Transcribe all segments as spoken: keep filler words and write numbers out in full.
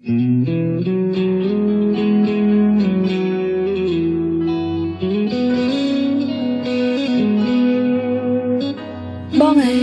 បងឯង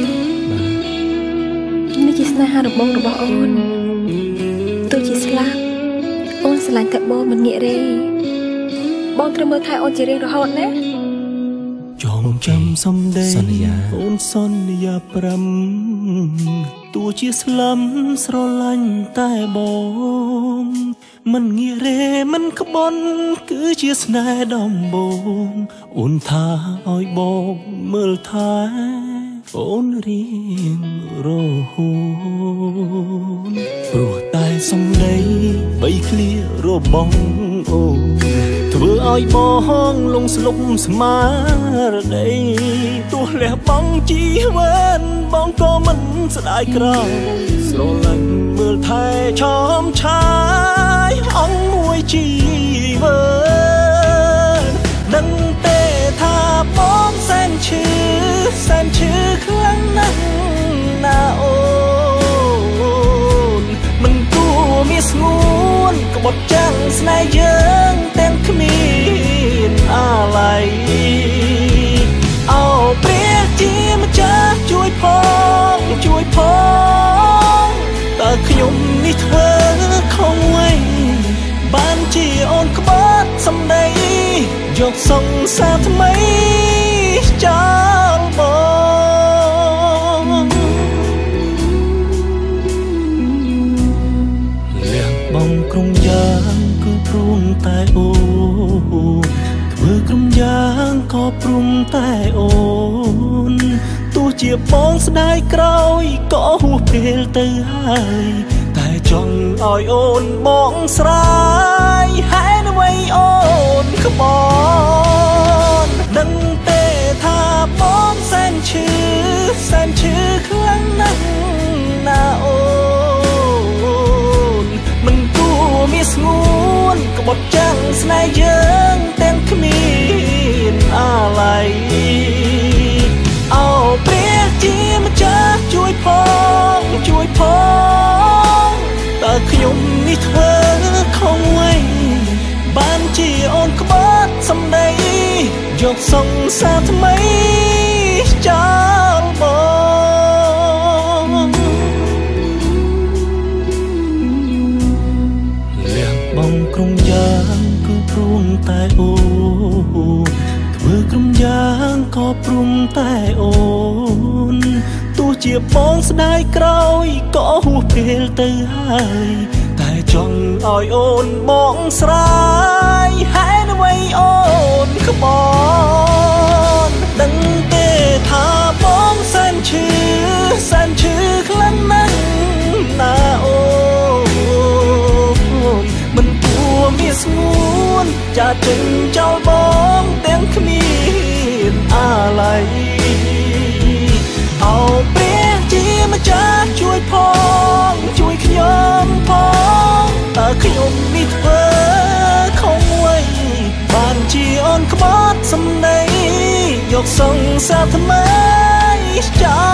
នេះជាស្នេហារបស់របស់អូនទោះជាស្លាប់អូនស្រឡាញ់តែបងមិនងាករេបងត្រូវមើលថែអូនជារៀងរហូតណាចងចាំសំដីអូនសន្យាប្រាំទោះជាស្លាប់ស្រឡាញ់តែបងមិនងាករេមិនក្បន់គឺជាស្នេហ៍ដំបូងអូនថាឲ្យបងមើលថែអូនរៀងរហូតព្រោះតែសំដីបីឃ្លារបស់អូនធ្វើឲ្យបងលងស្លុបស្មារតីទោះលះបង់ជីវិតបងក៏មិនស្ដាយក្រោយស្រឡាញ់មើលថែឆោមឆាយអង្គមួយជីវិតនឹងទេថាបងសែនឈឺសែនឈឺខ្លាំងណាស់ណាអូនមិនគួរមានស្ងួនក្បត់ចាំងស្នេហ៍យើងទាំងគ្មានអាឡ័យអោព្រះជាម្ចាស់ជួយផងជួយផងតើខ្ញុំនេះធ្វើខុសអ្វីបានជាអូនក្បត់សម្ដីយកសង្សារថ្មីចោលបងលះបង់ក្រុមយ៉ាងគឺព្រមតែអូធ្វើក្រុមយ៉ាងក៏ព្រមតែអូនទោះជាបងស្ដាយក្រោយក៏ហួសពេលទៅហើយតែចង់ឲ្យអូនបងស្រាយហេតុអ្វីអូនក្បត់ដឹងទេថាបងសែនឈឺសែនឈឺខ្លាំងណាស់ណាអូនមិនគួរមានស្ងួនក្បត់ចាំងស្នេហ៍យើងទាំងគ្មានអាឡ័យអោព្រះជាម្ចាស់ជួយផងជួយផងតើខ្ញុំនេះធ្វើខុសអ្វីបានជាអូនក្បត់សម្ដីយកសង្សារថ្មីចោលបងលះបង់ក្រុមយ៉ាងគឺព្រមតែអូធ្វើក្រុមយ៉ាងក៏ព្រមតែអូនទោះជាបងស្ដាយក្រោយក៏ហួសពេលទៅហើយតែចង់ឲ្យអូនបងស្រាយហេតុអ្វីអូនក្បត់ដឹងទេថាបងសែនឈឺសែនឈឺខ្លាំងណាស់ណាអូនមិនគួរមានស្ងួនចាចេញចោលបងទាំងគ្មានអាឡ័យអោព្រះជាម្ចាស់ជួយផងជួយខ្ញុំផងតើខ្ញុំនេះធ្វើខុសអ្វីបានជាអូនក្បត់សម្ដីយកសង្សារថ្មីចោ